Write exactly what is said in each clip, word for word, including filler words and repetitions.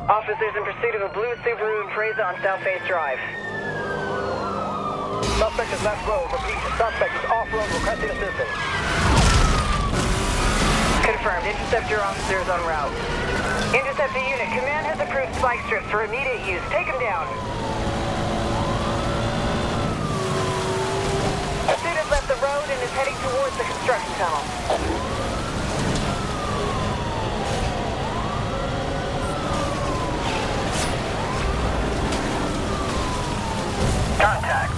Officers in pursuit of a blue Subaru Impreza on South Face Drive. Suspect is left road. Repeat, suspect is off-road requesting assistance. Confirmed. Interceptor officer is en route. Interceptor unit, command has approved spike strips for immediate use. Take him down. Pursuit has left the road and is heading towards the construction tunnel. Contact.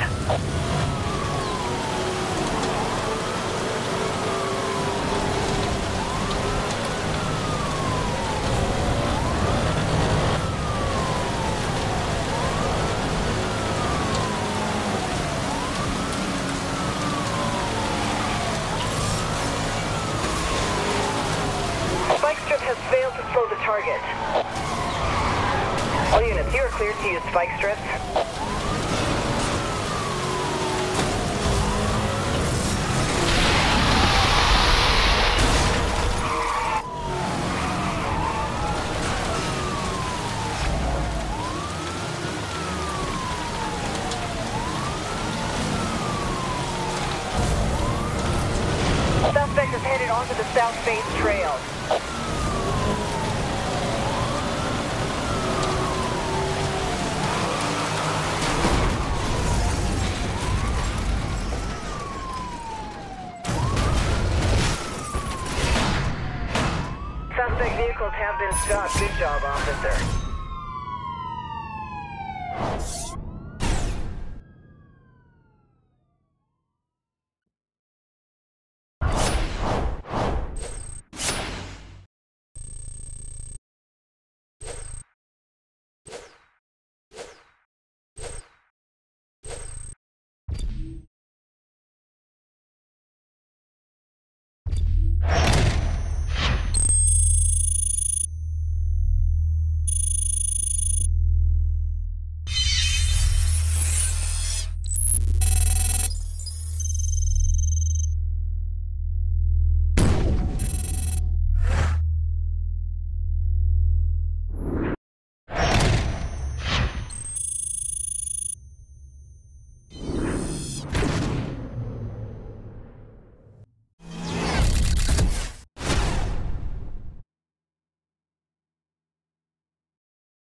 Spike strip has failed to slow the target. All units, you are cleared to use spike strips. Suspect is headed onto the South Face Trail. Suspect vehicles have been stopped. Good job, officer.